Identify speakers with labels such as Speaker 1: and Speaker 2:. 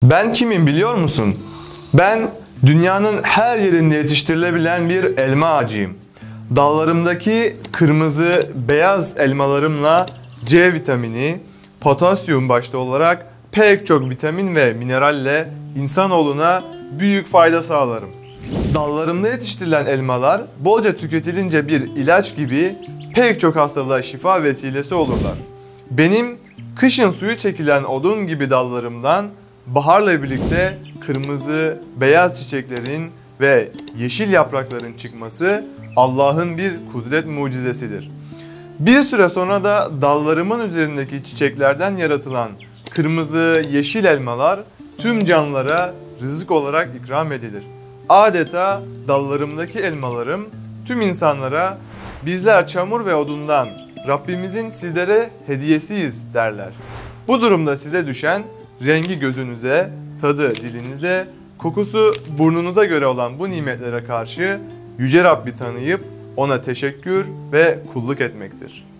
Speaker 1: Ben kimim biliyor musun? Ben dünyanın her yerinde yetiştirilebilen bir elma ağacıyım. Dallarımdaki kırmızı, beyaz elmalarımla C vitamini, potasyum başta olarak pek çok vitamin ve mineralle insanoğluna büyük fayda sağlarım. Dallarımda yetiştirilen elmalar bolca tüketilince bir ilaç gibi pek çok hastalığa şifa vesilesi olurlar. Benim kışın suyu çekilen odun gibi dallarımdan baharla birlikte kırmızı, beyaz çiçeklerin ve yeşil yaprakların çıkması Allah'ın bir kudret mucizesidir. Bir süre sonra da dallarımın üzerindeki çiçeklerden yaratılan kırmızı, yeşil elmalar tüm canlılara rızık olarak ikram edilir. Adeta dallarımdaki elmalarım tüm insanlara bizler çamur ve odundan Rabbimizin sizlere hediyesiyiz derler. Bu durumda size düşen rengi gözünüze, tadı dilinize, kokusu burnunuza göre olan bu nimetlere karşı Yüce Rabbi tanıyıp ona teşekkür ve kulluk etmektir.